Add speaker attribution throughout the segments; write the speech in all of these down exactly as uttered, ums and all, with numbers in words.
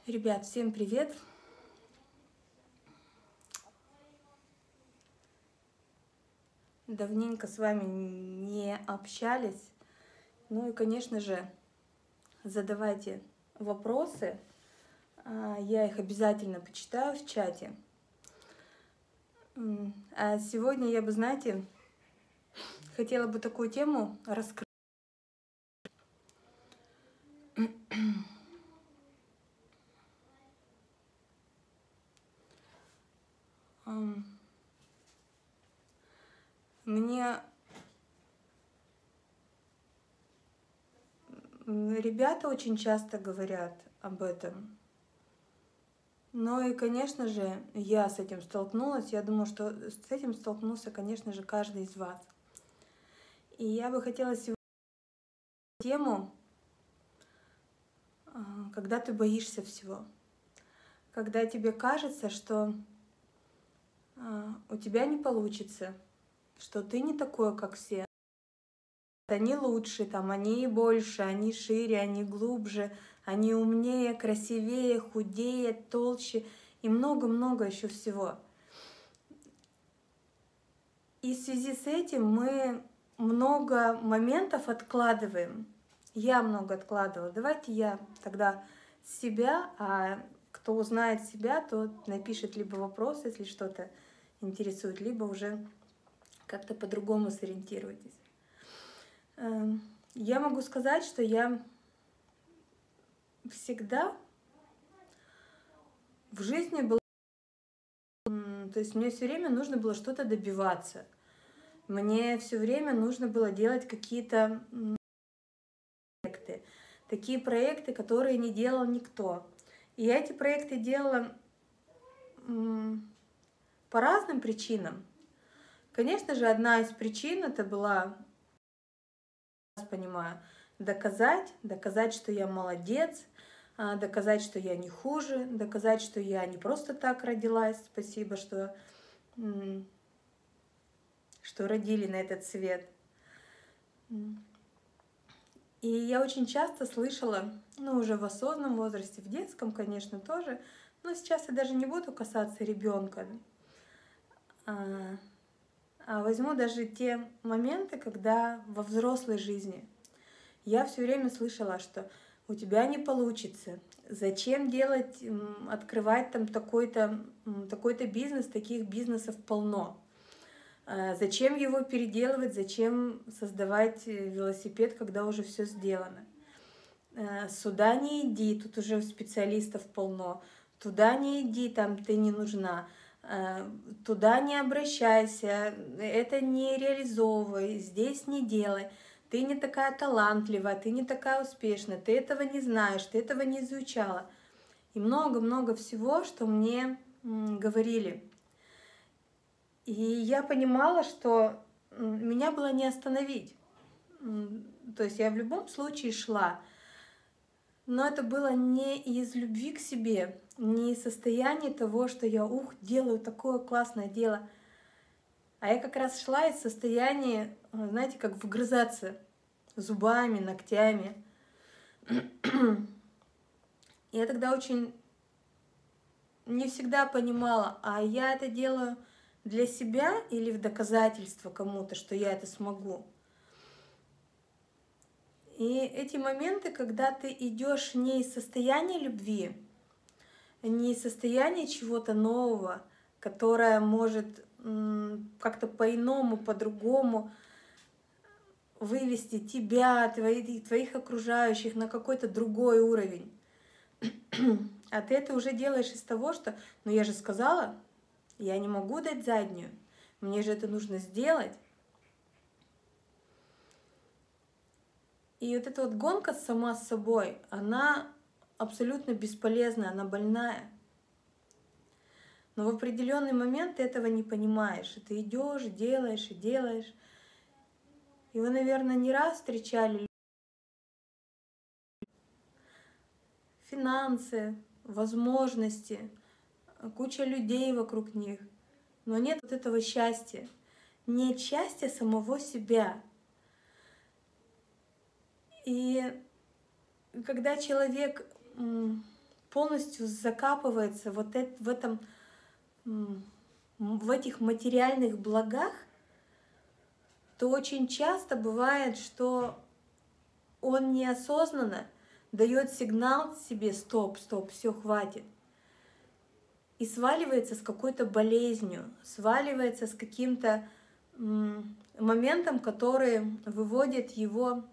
Speaker 1: Ребят, всем привет! Давненько с вами не общались. Ну и, конечно же, задавайте вопросы. Я их обязательно почитаю в чате. А сегодня я бы, знаете, хотела бы такую тему раскрыть. Мне ребята очень часто говорят об этом. Ну и, конечно же, я с этим столкнулась. Я думаю, что с этим столкнулся, конечно же, каждый из вас. И я бы хотела сегодня тему, когда ты боишься всего. Когда тебе кажется, что у тебя не получится, что ты не такой, как все. Они лучше, там, они больше, они шире, они глубже, они умнее, красивее, худее, толще и много-много еще всего. И в связи с этим мы много моментов откладываем. Я много откладывала. Давайте я тогда себя, а кто узнает себя, тот напишет либо вопрос, если что-то интересует, либо уже как-то по-другому сориентируйтесь. Я могу сказать, что я всегда в жизни была... То есть мне все время нужно было что-то добиваться. Мне все время нужно было делать какие-то проекты. Такие проекты, которые не делал никто. И я эти проекты делала по разным причинам. Конечно же, одна из причин это была, понимаю, доказать, доказать, что я молодец, доказать, что я не хуже, доказать, что я не просто так родилась. Спасибо, что, что родили на этот свет. И я очень часто слышала, ну уже в осознанном возрасте, в детском, конечно, тоже, но сейчас я даже не буду касаться ребенка, а, а возьму даже те моменты, когда во взрослой жизни я все время слышала, что у тебя не получится, зачем делать, открывать там такой-то такой-то бизнес, таких бизнесов полно. Зачем его переделывать, зачем создавать велосипед, когда уже все сделано. Сюда не иди, тут уже специалистов полно. Туда не иди, там ты не нужна. Туда не обращайся, это не реализовывай, здесь не делай. Ты не такая талантливая, ты не такая успешная, ты этого не знаешь, ты этого не изучала. И много-много всего, что мне говорили. И я понимала, что меня было не остановить. То есть я в любом случае шла. Но это было не из любви к себе, не из состояния того, что я, ух, делаю такое классное дело. А я как раз шла из состояния, знаете, как вгрызаться зубами, ногтями. И я тогда очень не всегда понимала, а я это делаю для себя или в доказательство кому-то, что я это смогу. И эти моменты, когда ты идешь не из состояния любви, не из состояния чего-то нового, которое может как-то по-иному, по-другому вывести тебя, твоих, твоих окружающих на какой-то другой уровень. А ты это уже делаешь из того, что, ну я же сказала, я не могу дать заднюю, мне же это нужно сделать. И вот эта вот гонка сама с собой, она абсолютно бесполезная, она больная. Но в определенный момент ты этого не понимаешь, и ты идешь, делаешь и делаешь. И вы, наверное, не раз встречали финансы, возможности, куча людей вокруг них, но нет вот этого счастья, нет счастья самого себя. И когда человек полностью закапывается вот это, в этом, в этих материальных благах, то очень часто бывает, что он неосознанно дает сигнал себе: стоп, стоп, все, хватит. И сваливается с какой-то болезнью, сваливается с каким-то моментом, который выводит его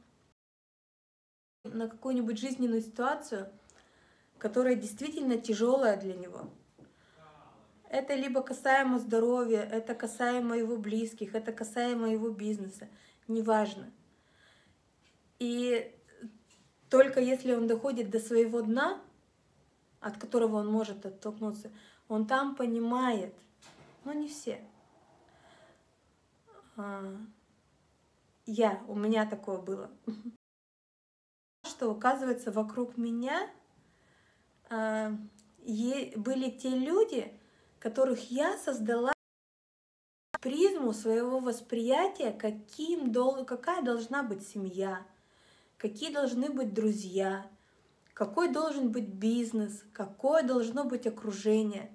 Speaker 1: на какую-нибудь жизненную ситуацию, которая действительно тяжелая для него. Это либо касаемо здоровья, это касаемо его близких, это касаемо его бизнеса, неважно. И только если он доходит до своего дна, от которого он может оттолкнуться, он там понимает, но не все. Я, у меня такое было. Что, оказывается, вокруг меня были те люди, которых я создала призму своего восприятия, каким, какая должна быть семья, какие должны быть друзья, какой должен быть бизнес, какое должно быть окружение.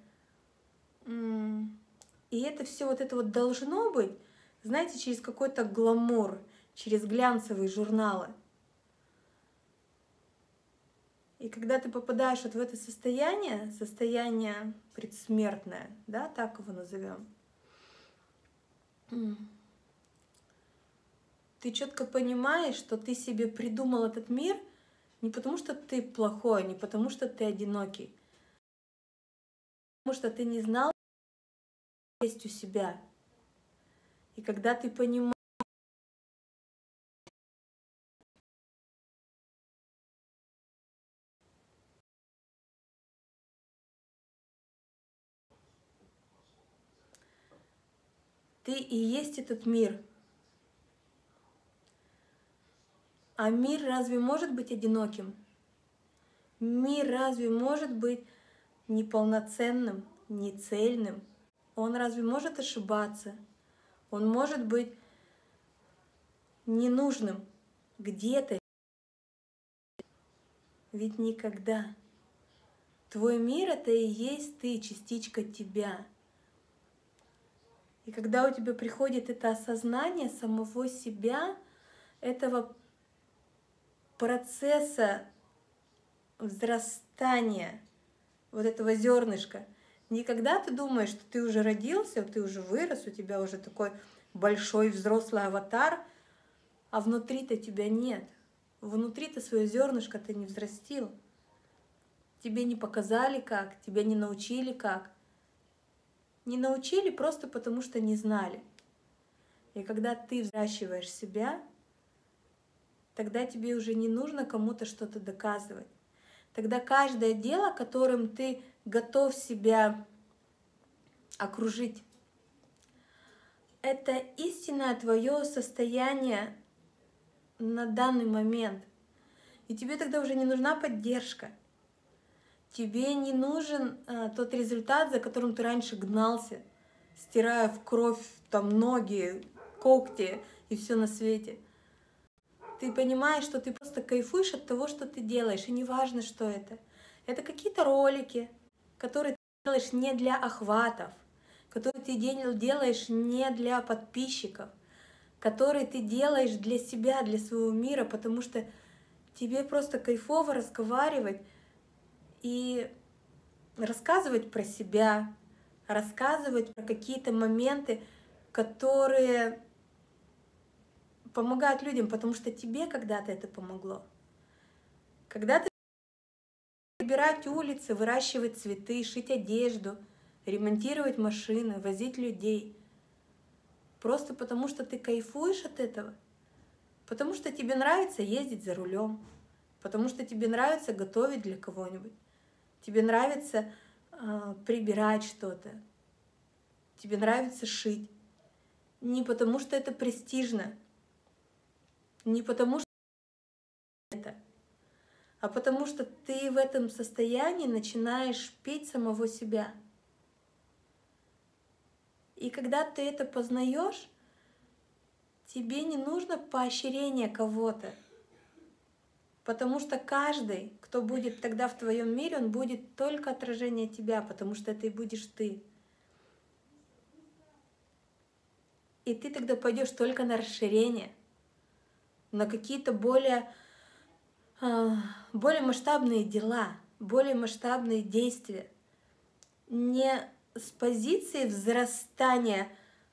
Speaker 1: И это все вот это вот должно быть, знаете, через какой-то гламур, через глянцевые журналы. И когда ты попадаешь вот в это состояние, состояние предсмертное, да, так его назовем, ты четко понимаешь, что ты себе придумал этот мир не потому, что ты плохой, не потому, что ты одинокий, потому что ты не знал, что есть у себя. И когда ты понимаешь, ты и есть этот мир. А мир разве может быть одиноким? Мир разве может быть неполноценным, нецельным? Он разве может ошибаться? Он может быть ненужным где-то? Ведь никогда. Твой мир — это и есть ты, частичка тебя. И когда у тебя приходит это осознание самого себя, этого процесса взрастания, вот этого зернышка, не когда ты думаешь, что ты уже родился, ты уже вырос, у тебя уже такой большой взрослый аватар, а внутри-то тебя нет. Внутри-то свое зернышко ты не взрастил. Тебе не показали как, тебя не научили как. Не научили просто потому, что не знали. И когда ты взращиваешь себя, тогда тебе уже не нужно кому-то что-то доказывать. Тогда каждое дело, которым ты готов себя окружить, это истинное твое состояние на данный момент. И тебе тогда уже не нужна поддержка. Тебе не нужен а, тот результат, за которым ты раньше гнался, стирая в кровь там ноги, когти и все на свете. Ты понимаешь, что ты просто кайфуешь от того, что ты делаешь, и неважно, что это. Это какие-то ролики, которые ты делаешь не для охватов, которые ты делаешь не для подписчиков, которые ты делаешь для себя, для своего мира, потому что тебе просто кайфово разговаривать и рассказывать про себя, рассказывать про какие-то моменты, которые помогают людям, потому что тебе когда-то это помогло. Когда-то убирать улицы, выращивать цветы, шить одежду, ремонтировать машины, возить людей. Просто потому что ты кайфуешь от этого, потому что тебе нравится ездить за рулем, потому что тебе нравится готовить для кого-нибудь, тебе нравится э, прибирать что-то, тебе нравится шить. Не потому что это престижно, не потому что это, а потому что ты в этом состоянии начинаешь петь самого себя. И когда ты это познаешь, тебе не нужно поощрение кого-то. Потому что каждый, кто будет тогда в твоем мире, он будет только отражение тебя, потому что это и будешь ты. И ты тогда пойдешь только на расширение, на какие-то более, более масштабные дела, более масштабные действия. Не с позиции взрастания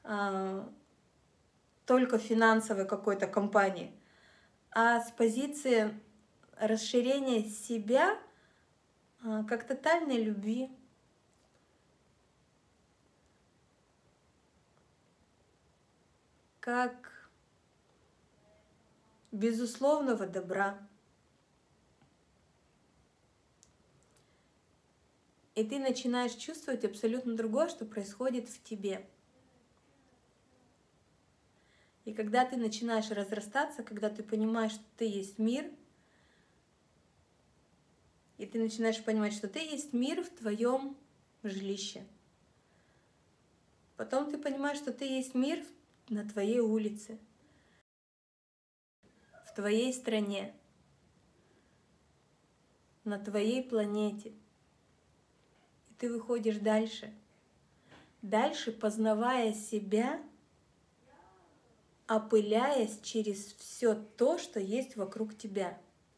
Speaker 1: только финансовой какой-то компании, а с позиции расширения себя как тотальной любви. Как безусловного добра. И ты начинаешь чувствовать абсолютно другое, что происходит в тебе. И когда ты начинаешь разрастаться, когда ты понимаешь, что ты есть мир, и ты начинаешь понимать, что ты есть мир в твоем жилище. Потом ты понимаешь, что ты есть мир на твоей улице, в твоей стране, на твоей планете. И ты выходишь дальше. Дальше, познавая себя, опыляясь через все то, что есть вокруг тебя.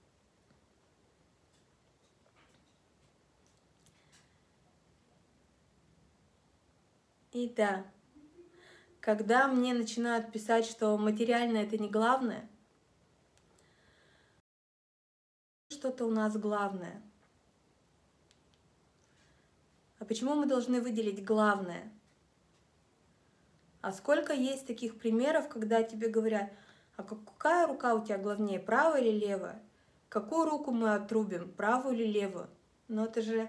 Speaker 1: И да, когда мне начинают писать, что материальное — это не главное, что-то у нас главное. А почему мы должны выделить главное? А сколько есть таких примеров, когда тебе говорят: а какая рука у тебя главнее, правая или левая? Какую руку мы отрубим, правую или левую? Но это же,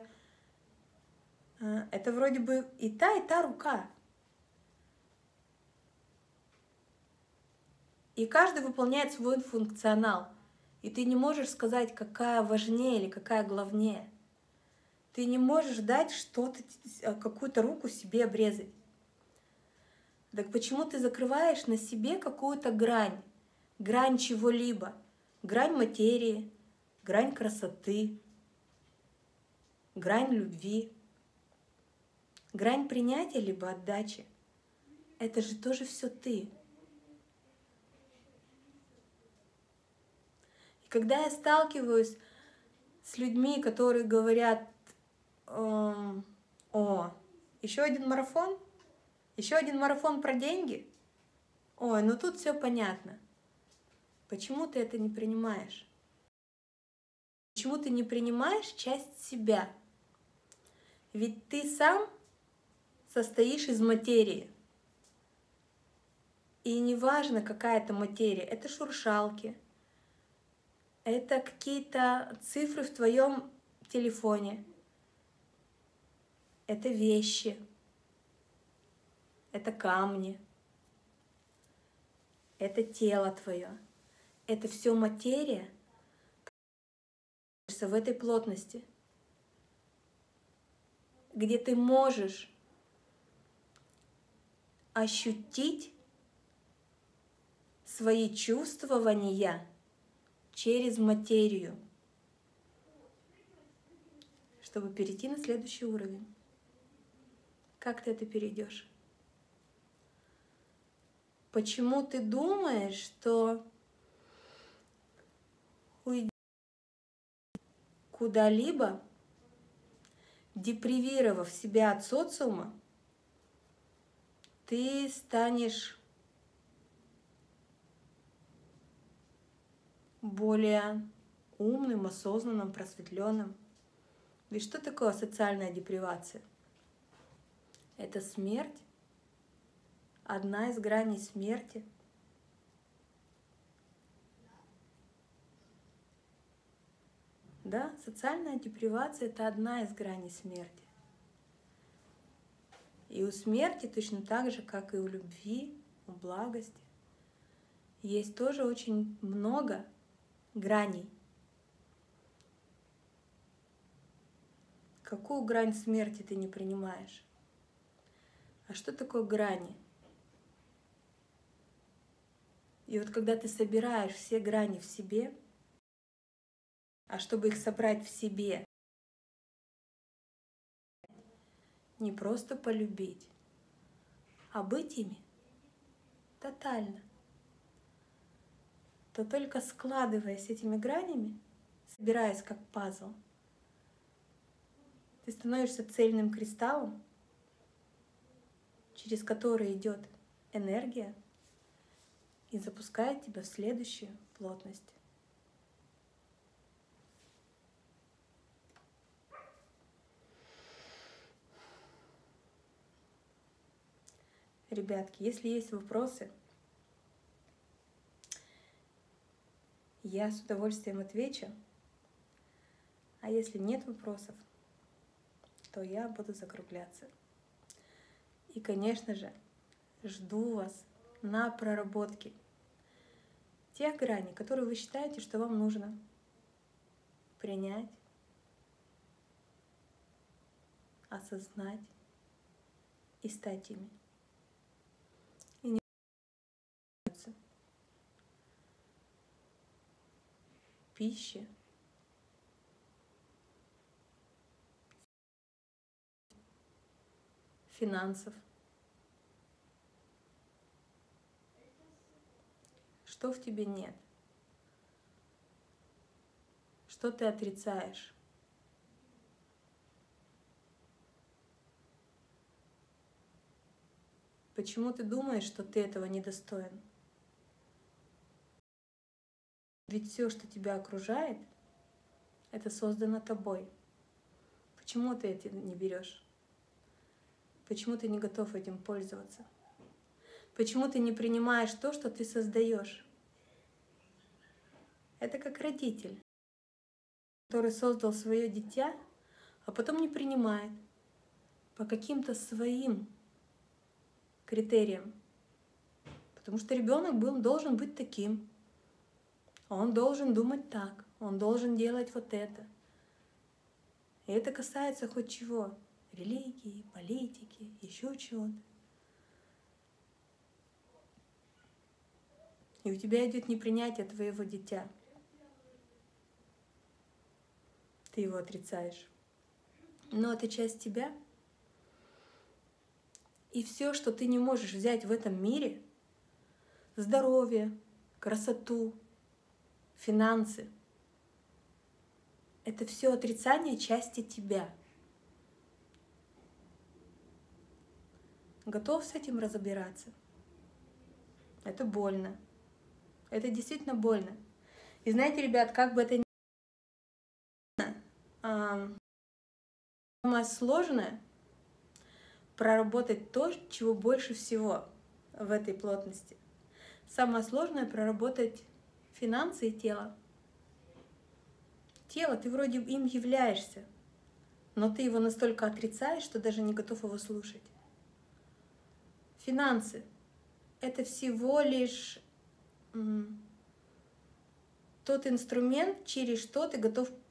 Speaker 1: это вроде бы и та, и та рука. И каждый выполняет свой функционал. И ты не можешь сказать, какая важнее или какая главнее. Ты не можешь дать что-то, какую-то руку себе обрезать. Так почему ты закрываешь на себе какую-то грань? Грань чего-либо. Грань материи, грань красоты, грань любви, грань принятия либо отдачи. Это же тоже все ты. И когда я сталкиваюсь с людьми, которые говорят: эм, о, еще один марафон? Еще один марафон про деньги? Ой, ну тут все понятно. Почему ты это не принимаешь? Почему ты не принимаешь часть себя? Ведь ты сам состоишь из материи. И неважно, какая это материя, это шуршалки, это какие-то цифры в твоем телефоне, это вещи, это камни, это тело твое. Это все материя в этой плотности, где ты можешь ощутить свои чувствования через материю, чтобы перейти на следующий уровень. Как ты это перейдешь? Почему ты думаешь, что уйдешь куда-либо, депривировав себя от социума, ты станешь более умным, осознанным, просветленным? Ведь что такое социальная депривация? Это смерть, одна из граней смерти. Да, социальная депривация — это одна из граней смерти. И у смерти точно так же, как и у любви, у благости, есть тоже очень много граней. Какую грань смерти ты не принимаешь? А что такое грани? И вот когда ты собираешь все грани в себе, а чтобы их собрать в себе. Не просто полюбить, а быть ими тотально. То только складываясь этими гранями, собираясь как пазл, ты становишься цельным кристаллом, через который идет энергия и запускает тебя в следующую плотность. Ребятки, если есть вопросы, я с удовольствием отвечу. А если нет вопросов, то я буду закругляться. И, конечно же, жду вас на проработке тех граней, которые вы считаете, что вам нужно принять, осознать и стать ими. И не пищи, финансов. Что в тебе нет? Что ты отрицаешь? Почему ты думаешь, что ты этого недостоин? Ведь все, что тебя окружает, это создано тобой. Почему ты это не берешь? Почему ты не готов этим пользоваться? Почему ты не принимаешь то, что ты создаешь? Это как родитель, который создал свое дитя, а потом не принимает по каким-то своим критериям. Потому что ребенок был, должен быть таким. Он должен думать так, он должен делать вот это. И это касается хоть чего. Религии, политики, еще чего-то. И у тебя идет непринятие твоего дитя. Ты его отрицаешь. Но это часть тебя. И все, что ты не можешь взять в этом мире, здоровье, красоту, финансы, это все отрицание части тебя. Готов с этим разобраться? Это больно. Это действительно больно. И знаете, ребят, как бы это ни было, а, самое сложное — проработать то, чего больше всего в этой плотности. Самое сложное — проработать финансы и тело. Тело, ты вроде им являешься, но ты его настолько отрицаешь, что даже не готов его слушать. Финансы — это всего лишь м, тот инструмент, через что ты готов